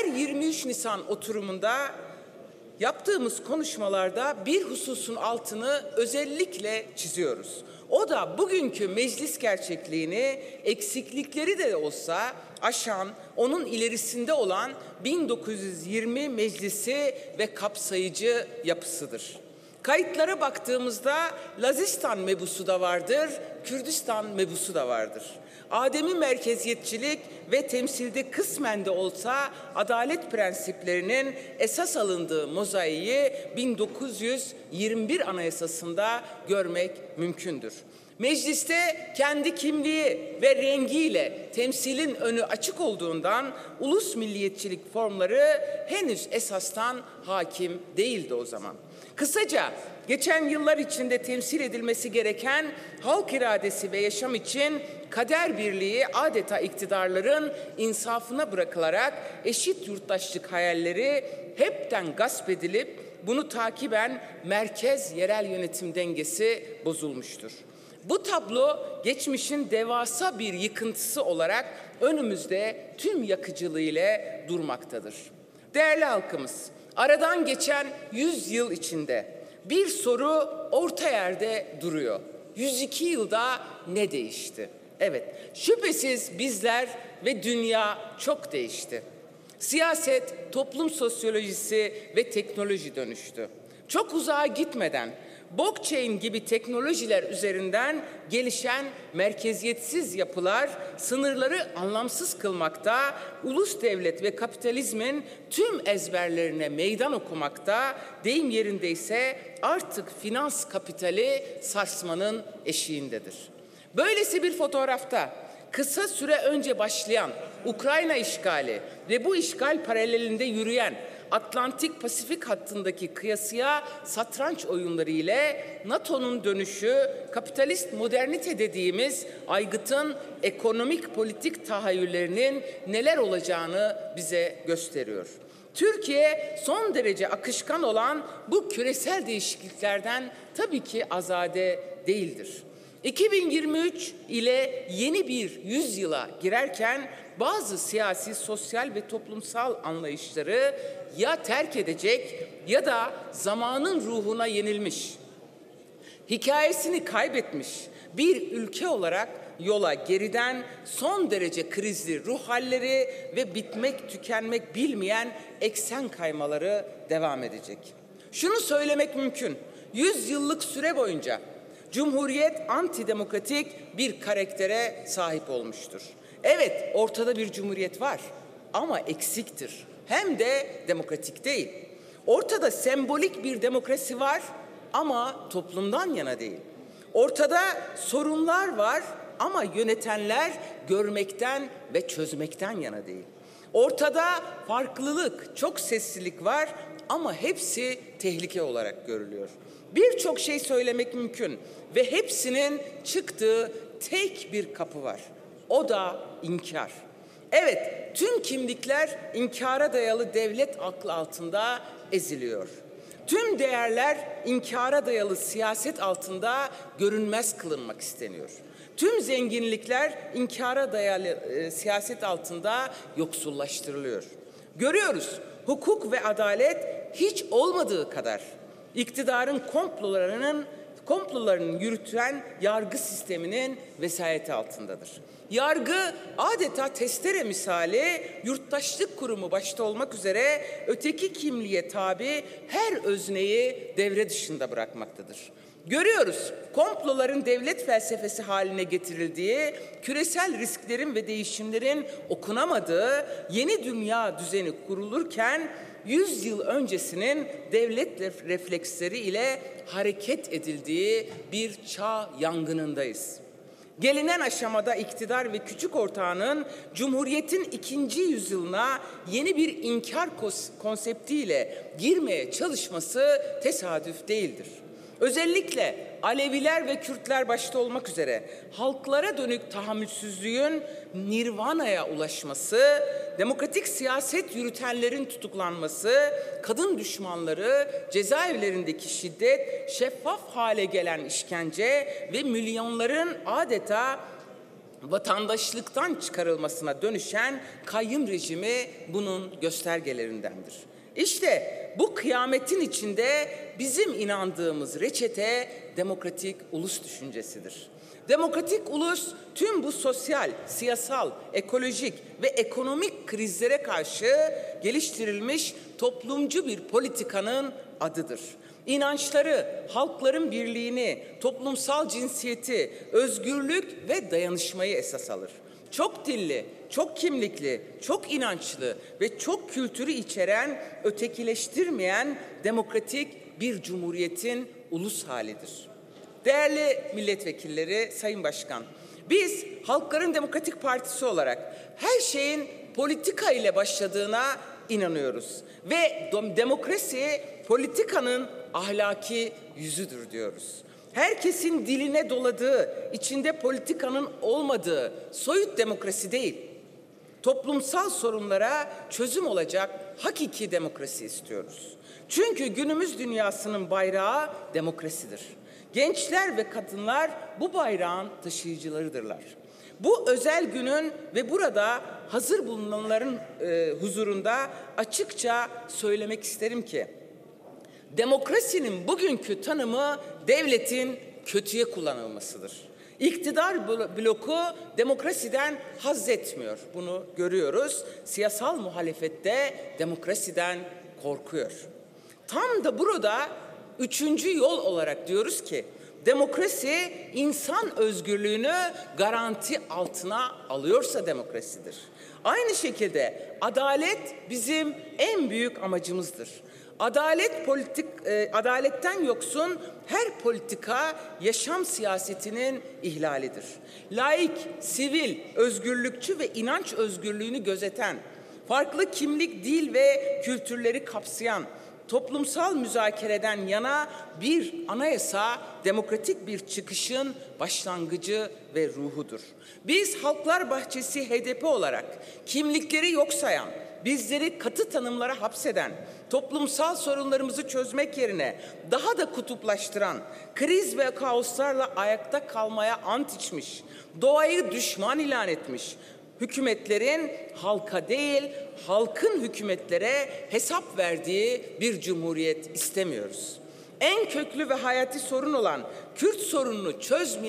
23 Nisan oturumunda yaptığımız konuşmalarda bir hususun altını özellikle çiziyoruz. O da bugünkü meclis gerçekliğini eksiklikleri de olsa aşan, onun ilerisinde olan 1920 meclisi ve kapsayıcı yapısıdır. Kayıtlara baktığımızda Lazistan mebusu da vardır, Kürdistan mebusu da vardır. Ademi merkeziyetçilik ve temsilde kısmen de olsa adalet prensiplerinin esas alındığı mozaiği 1921 Anayasası'nda görmek mümkündür. Mecliste kendi kimliği ve rengiyle temsilin önü açık olduğundan ulus milliyetçilik formları henüz esastan hakim değildi o zaman. Kısaca geçen yıllar içinde temsil edilmesi gereken halk iradesi ve yaşam için kader birliği adeta iktidarların insafına bırakılarak eşit yurttaşlık hayalleri hepten gasp edilip bunu takiben merkez yerel yönetim dengesi bozulmuştur. Bu tablo geçmişin devasa bir yıkıntısı olarak önümüzde tüm yakıcılığıyla durmaktadır. Değerli halkımız, aradan geçen 100 yıl içinde bir soru orta yerde duruyor. 102 yılda ne değişti? Evet, şüphesiz bizler ve dünya çok değişti. Siyaset, toplum sosyolojisi ve teknoloji dönüştü. Çok uzağa gitmeden blockchain gibi teknolojiler üzerinden gelişen merkeziyetsiz yapılar sınırları anlamsız kılmakta, ulus devlet ve kapitalizmin tüm ezberlerine meydan okumakta, deyim yerindeyse artık finans kapitali sarsmanın eşiğindedir. Böylesi bir fotoğrafta kısa süre önce başlayan Ukrayna işgali ve bu işgal paralelinde yürüyen Atlantik-Pasifik hattındaki kıyasıya satranç oyunları ile NATO'nun dönüşü, kapitalist modernite dediğimiz aygıtın ekonomik politik tahayyüllerinin neler olacağını bize gösteriyor. Türkiye son derece akışkan olan bu küresel değişikliklerden tabii ki azade değildir. 2023 ile yeni bir yüzyıla girerken bazı siyasi, sosyal ve toplumsal anlayışları ya terk edecek ya da zamanın ruhuna yenilmiş, hikayesini kaybetmiş bir ülke olarak yola geriden son derece krizli ruh halleri ve bitmek tükenmek bilmeyen eksen kaymaları devam edecek. Şunu söylemek mümkün, 100 yıllık süre boyunca Cumhuriyet antidemokratik bir karaktere sahip olmuştur. Evet, ortada bir cumhuriyet var ama eksiktir. Hem de demokratik değil. Ortada sembolik bir demokrasi var ama toplumdan yana değil. Ortada sorunlar var ama yönetenler görmekten ve çözmekten yana değil. Ortada farklılık, çok seslilik var ama hepsi tehlike olarak görülüyor. Birçok şey söylemek mümkün ve hepsinin çıktığı tek bir kapı var. O da inkar. Evet, tüm kimlikler inkara dayalı devlet aklı altında eziliyor. Tüm değerler inkara dayalı siyaset altında görünmez kılınmak isteniyor. Tüm zenginlikler inkara dayalı siyaset altında yoksullaştırılıyor. Görüyoruz, hukuk ve adalet hiç olmadığı kadar iktidarın komplolarının yürütülen yargı sisteminin vesayeti altındadır. Yargı adeta testere misali yurttaşlık kurumu başta olmak üzere öteki kimliğe tabi her özneyi devre dışında bırakmaktadır. Görüyoruz, komploların devlet felsefesi haline getirildiği, küresel risklerin ve değişimlerin okunamadığı yeni dünya düzeni kurulurken 100 yıl öncesinin devlet refleksleri ile hareket edildiği bir çağ yangınındayız. Gelinen aşamada iktidar ve küçük ortağının Cumhuriyet'in 2. yüzyılına yeni bir inkar konseptiyle girmeye çalışması tesadüf değildir. Özellikle Aleviler ve Kürtler başta olmak üzere halklara dönük tahammülsüzlüğün nirvanaya ulaşması, demokratik siyaset yürütenlerin tutuklanması, kadın düşmanları, cezaevlerindeki şiddet, şeffaf hale gelen işkence ve milyonların adeta vatandaşlıktan çıkarılmasına dönüşen kayyum rejimi bunun göstergelerindendir. İşte bu kıyametin içinde bizim inandığımız reçete demokratik ulus düşüncesidir. Demokratik ulus tüm bu sosyal, siyasal, ekolojik ve ekonomik krizlere karşı geliştirilmiş toplumcu bir politikanın adıdır. İnançları, halkların birliğini, toplumsal cinsiyeti, özgürlük ve dayanışmayı esas alır. Çok dilli, çok kimlikli, çok inançlı ve çok kültürü içeren, ötekileştirmeyen demokratik bir cumhuriyetin ulus halidir. Değerli milletvekilleri, Sayın Başkan, biz Halkların Demokratik Partisi olarak her şeyin politika ile başladığına inanıyoruz ve demokrasi politikanın ahlaki yüzüdür diyoruz. Herkesin diline doladığı, içinde politikanın olmadığı soyut demokrasi değil, toplumsal sorunlara çözüm olacak hakiki demokrasi istiyoruz. Çünkü günümüz dünyasının bayrağı demokrasidir. Gençler ve kadınlar bu bayrağın taşıyıcılarıdırlar. Bu özel günün ve burada hazır bulunanların huzurunda açıkça söylemek isterim ki, demokrasinin bugünkü tanımı devletin kötüye kullanılmasıdır. İktidar bloku demokrasiden haz etmiyor. Bunu görüyoruz. Siyasal muhalefette demokrasiden korkuyor. Tam da burada üçüncü yol olarak diyoruz ki, demokrasi insan özgürlüğünü garanti altına alıyorsa demokrasidir. Aynı şekilde adalet bizim en büyük amacımızdır. Adaletten yoksun her politika yaşam siyasetinin ihlalidir. Laik, sivil, özgürlükçü ve inanç özgürlüğünü gözeten, farklı kimlik, dil ve kültürleri kapsayan, toplumsal müzakereden yana bir anayasa demokratik bir çıkışın başlangıcı ve ruhudur. Biz Halklar Bahçesi HDP olarak kimlikleri yok sayan, bizleri katı tanımlara hapseden, toplumsal sorunlarımızı çözmek yerine daha da kutuplaştıran, kriz ve kaoslarla ayakta kalmaya ant içmiş, doğayı düşman ilan etmiş, hükümetlerin halka değil, halkın hükümetlere hesap verdiği bir cumhuriyet istemiyoruz. En köklü ve hayati sorun olan Kürt sorununu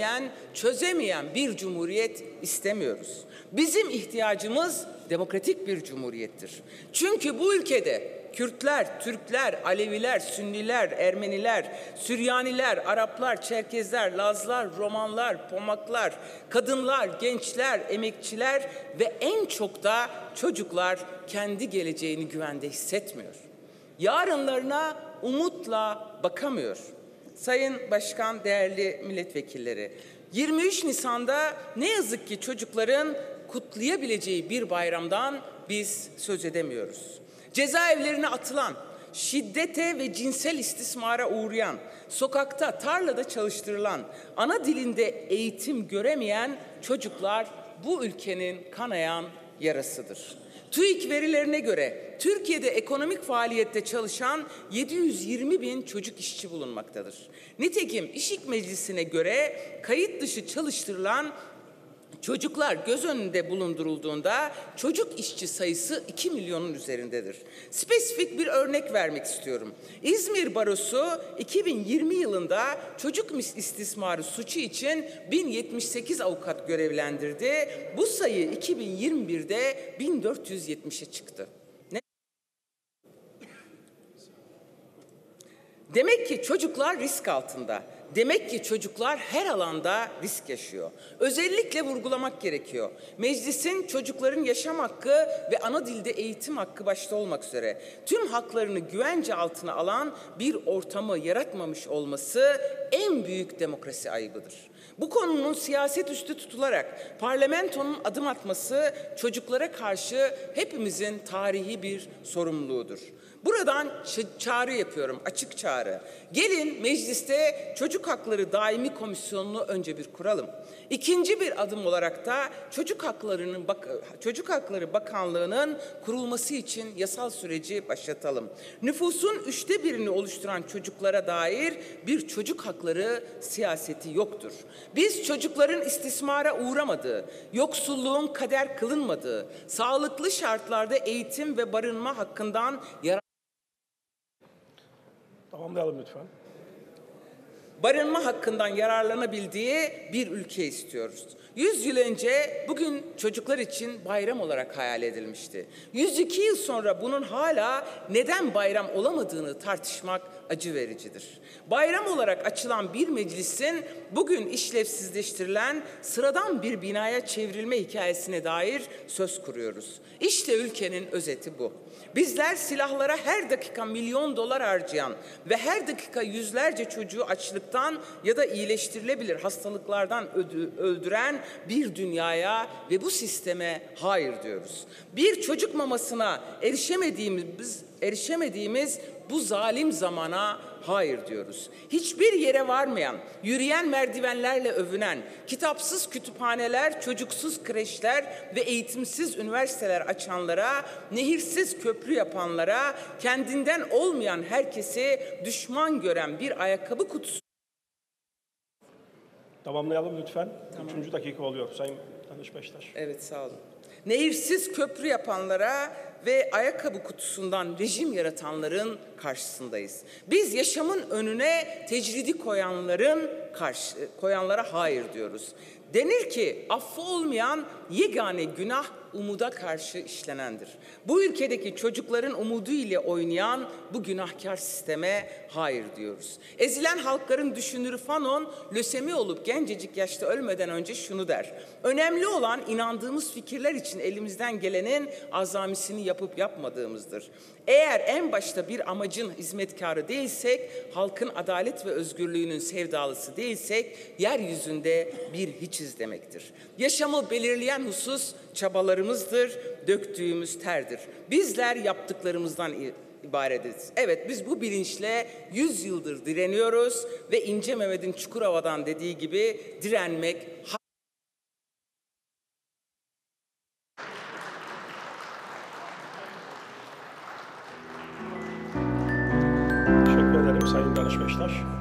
çözemeyen bir cumhuriyet istemiyoruz. Bizim ihtiyacımız demokratik bir cumhuriyettir. Çünkü bu ülkede Kürtler, Türkler, Aleviler, Sünniler, Ermeniler, Süryaniler, Araplar, Çerkezler, Lazlar, Romanlar, Pomaklar, kadınlar, gençler, emekçiler ve en çok da çocuklar kendi geleceğini güvende hissetmiyor. Yarınlarına umutla bakamıyor. Sayın Başkan, değerli milletvekilleri, 23 Nisan'da ne yazık ki çocukların kutlayabileceği bir bayramdan biz söz edemiyoruz. Cezaevlerine atılan, şiddete ve cinsel istismara uğrayan, sokakta, tarlada çalıştırılan, ana dilinde eğitim göremeyen çocuklar bu ülkenin kanayan yarasıdır. TÜİK verilerine göre Türkiye'de ekonomik faaliyette çalışan 720 bin çocuk işçi bulunmaktadır. Nitekim İşİK Meclisi'ne göre kayıt dışı çalıştırılan çocuklar göz önünde bulundurulduğunda çocuk işçi sayısı 2 milyonun üzerindedir. Spesifik bir örnek vermek istiyorum. İzmir Barosu 2020 yılında çocuk istismarı suçu için 1078 avukat görevlendirdi. Bu sayı 2021'de 1470'e çıktı. Demek ki çocuklar risk altında. Demek ki çocuklar her alanda risk yaşıyor. Özellikle vurgulamak gerekiyor. Meclisin çocukların yaşam hakkı ve ana dilde eğitim hakkı başta olmak üzere tüm haklarını güvence altına alan bir ortamı yaratmamış olması en büyük demokrasi ayıbıdır. Bu konunun siyaset üstü tutularak parlamentonun adım atması çocuklara karşı hepimizin tarihi bir sorumluluğudur. Buradan çağrı yapıyorum, açık çağrı. Gelin mecliste Çocuk Hakları Daimi Komisyonu'nu önce bir kuralım. İkinci bir adım olarak da Çocuk Hakları Bakanlığı'nın kurulması için yasal süreci başlatalım. Nüfusun 1/3'ünü oluşturan çocuklara dair bir çocuk hakları siyaseti yoktur. Biz çocukların istismara uğramadığı, yoksulluğun kader kılınmadığı, sağlıklı şartlarda eğitim ve barınma hakkından Tamamlayalım lütfen. barınma hakkından yararlanabildiği bir ülke istiyoruz. 100 yıl önce bugün çocuklar için bayram olarak hayal edilmişti. 102 yıl sonra bunun hala neden bayram olamadığını tartışmak acı vericidir. Bayram olarak açılan bir meclisin bugün işlevsizleştirilen sıradan bir binaya çevrilme hikayesine dair söz kuruyoruz. İşte ülkenin özeti bu. Bizler silahlara her dakika milyon dolar harcayan ve her dakika yüzlerce çocuğu açlıktan ya da iyileştirilebilir hastalıklardan öldüren bir dünyaya ve bu sisteme hayır diyoruz. Bir çocuk mamasına erişemediğimiz bu zalim zamana hayır diyoruz. Hiçbir yere varmayan, yürüyen merdivenlerle övünen, kitapsız kütüphaneler, çocuksuz kreşler ve eğitimsiz üniversiteler açanlara, nehirsiz köprü yapanlara, kendinden olmayan herkesi düşman gören bir ayakkabı kutusu. Tamamlayalım lütfen. Tamam. 3. dakika oluyor Sayın Danış Beştaş. Evet, sağ olun. Nehirsiz köprü yapanlara ve ayakkabı kutusundan rejim yaratanların karşısındayız. Biz yaşamın önüne tecridi koyanlara hayır diyoruz. Denir ki affı olmayan yegane günah umuda karşı işlenendir. Bu ülkedeki çocukların umudu ile oynayan bu günahkar sisteme hayır diyoruz. Ezilen halkların düşünürü Fanon, lösemi olup gencecik yaşta ölmeden önce şunu der: önemli olan inandığımız fikirler için elimizden gelenin azamisini yapıp yapmadığımızdır. Eğer en başta bir amacın hizmetkarı değilsek, halkın adalet ve özgürlüğünün sevdalısı değilsek, yeryüzünde bir hiçiz demektir. Yaşamı belirleyen husus çabalarımızdır, döktüğümüz terdir. Bizler yaptıklarımızdan ibaretiz. Evet, biz bu bilinçle 100 yıldır direniyoruz ve İnce Mehmet'in Çukurova'dan dediği gibi direnmek... Teşekkür ederim Sayın Danış Beştaş.